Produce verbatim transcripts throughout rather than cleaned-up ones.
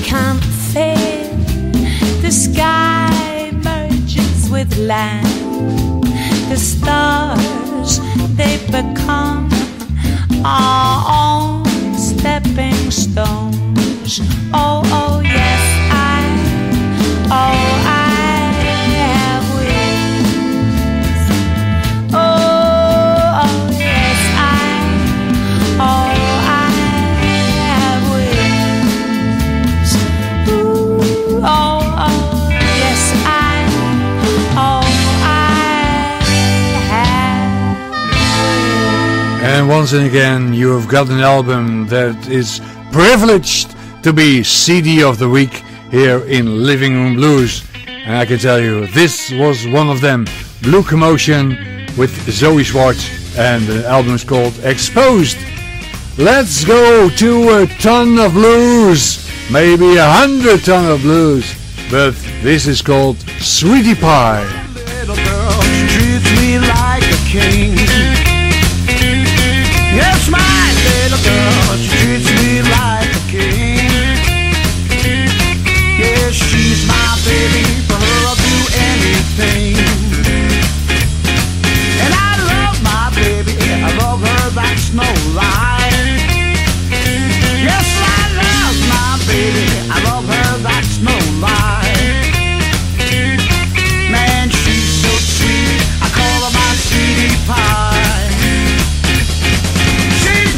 can't fail. The sky merges with land. The stars, they become our own stepping stones. Oh, oh, yes, I, oh, I have wings. Oh, oh, yes, I, oh, I have wings. Ooh, oh, oh, yes, I, oh, I have wings. And once and again, you have got an album that is privileged to be C D of the week here in Living Room Blues. And I can tell you, this was one of them. Blue Commotion with Zoe Schwartz, and the album is called Exposed. Let's go to a ton of blues, maybe a hundred ton of blues, but this is called Sweetie Pie. Little girl, she treats me like a king. Yes, my little girl, she treats me like a king. Yes, she's my baby, for her I'll do anything. And I love my baby, I love her, that's no lie. Yes, I love my baby, I love her, that's no lie. Man, she's so sweet, I call her my sweetie pie. She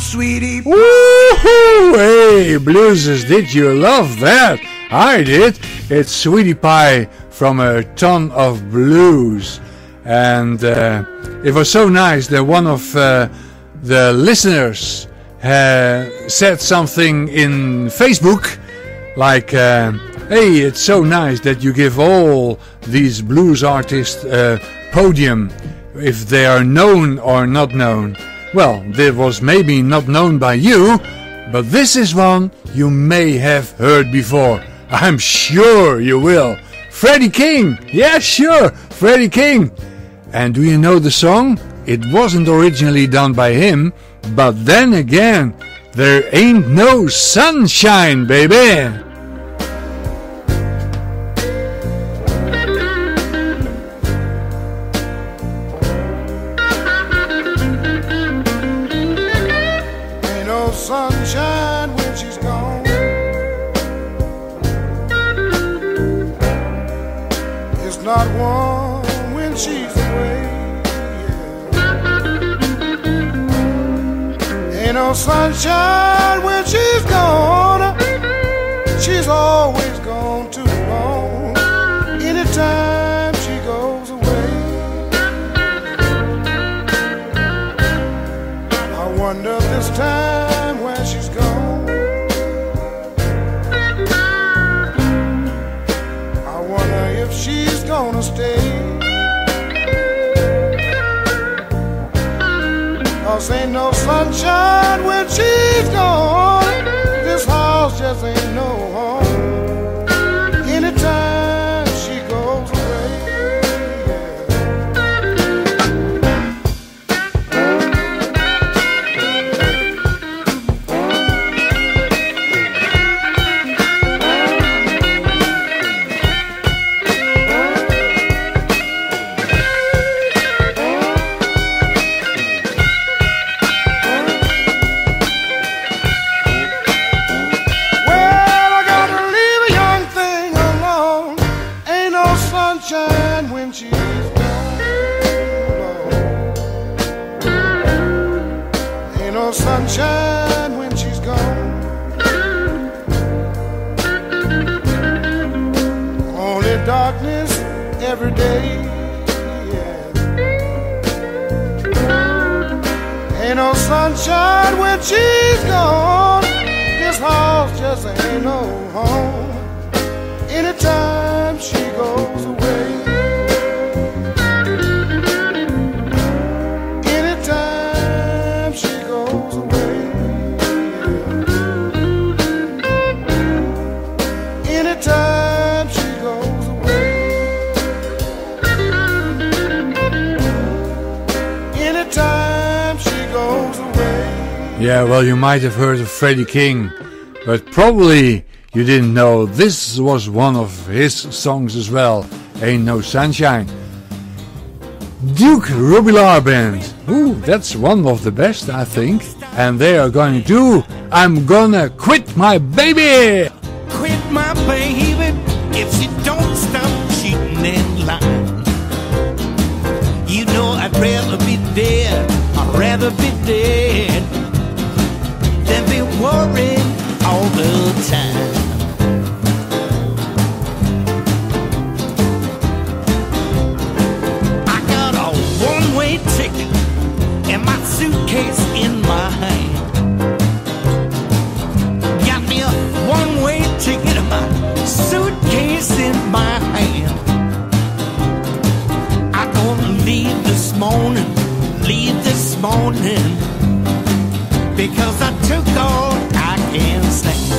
sweetie pie. Woohoo! Hey, bluesers, did you love that? I did. It's Sweetie Pie from A Ton of Blues. And uh, it was so nice that one of uh, the listeners uh, said something in Facebook like, uh, hey, it's so nice that you give all these blues artists a podium if they are known or not known. Well, this was maybe not known by you, but this is one you may have heard before. I'm sure you will. Freddie King! Yeah, sure, Freddie King! And do you know the song? It wasn't originally done by him, but then again, there ain't no sunshine, baby! Sunshine when she's gone. It's not warm when she's away. Yeah. Ain't no sunshine when she's gone. She's always gone too long. Anytime she goes away, I wonder this time she's gone. I wonder if she's gonna stay. 'Cause ain't no sunshine when she's gone. This house just ain't no home. Anytime she goes away, sunshine when she's gone. Only darkness every day. Yeah. Ain't no sunshine when she's gone. This house just ain't no home. Anytime she goes away. Yeah, well, you might have heard of Freddie King, but probably you didn't know this was one of his songs as well, Ain't No Sunshine. Duke Robillard Band, ooh, that's one of the best, I think, and they are going to do I'm Gonna Quit My Baby! Quit my baby if she don't stop cheating and lying. You know I'd rather be dead, I'd rather be dead than be worried all the time. I got a one-way ticket and my suitcase in my hand. Got me a one-way ticket and my suitcase in my hand. I'm gonna leave this morning, leave this morning, because I took all I can stand.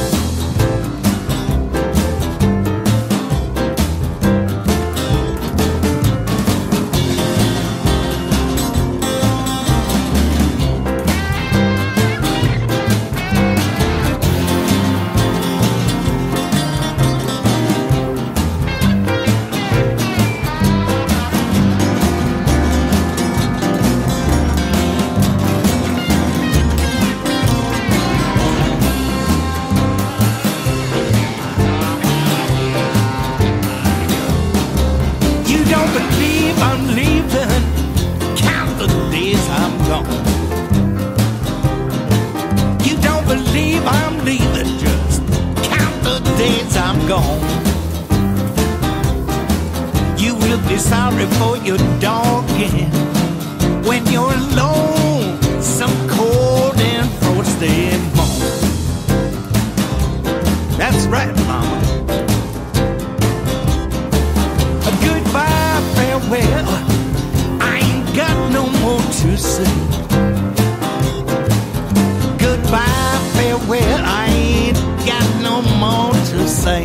you're alone, some cold and frosty morn. That's right, mama. A goodbye, farewell, I ain't got no more to say. Goodbye, farewell, I ain't got no more to say.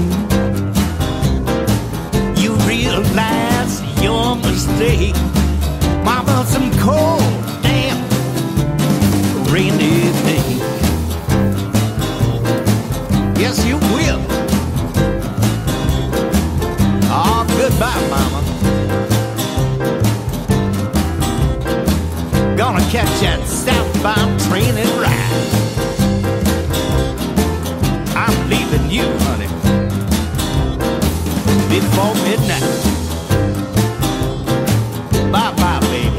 You realize your mistake, mama, some cold, damn, rainy day. Yes, you will. Oh, goodbye, mama. Gonna catch that southbound train and ride. I'm leaving you, honey, before midnight. Bye-bye, baby.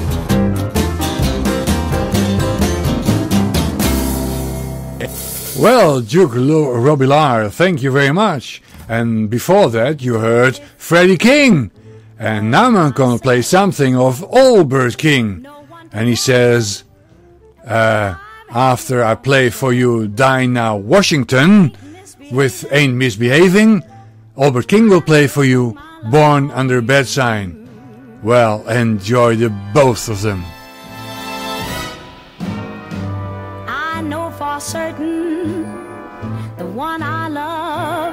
Well, Duke Lo- Robillard, thank you very much. And before that, you heard Freddie King. And now I'm gonna play something of Albert King. And he says, uh, after I play for you Dinah Washington with Ain't Misbehaving, Albert King will play for you Born Under a Bad Sign. Well, enjoy the both of them. I know for certain the one I love.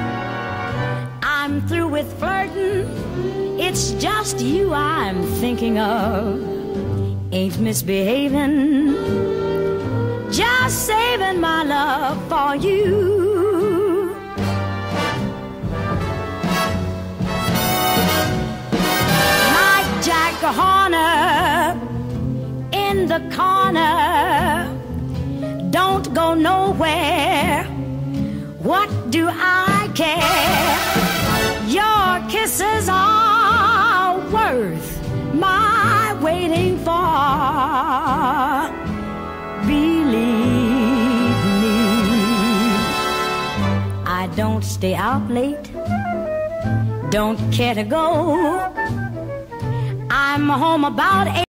I'm through with flirting. It's just you I'm thinking of. Ain't misbehaving, just saving my love for you. Like Jack Horner in the corner, don't go nowhere. What do I care? Your kisses are worth my waiting for. Believe me, I don't stay out late, don't care to go. I'm home about eight.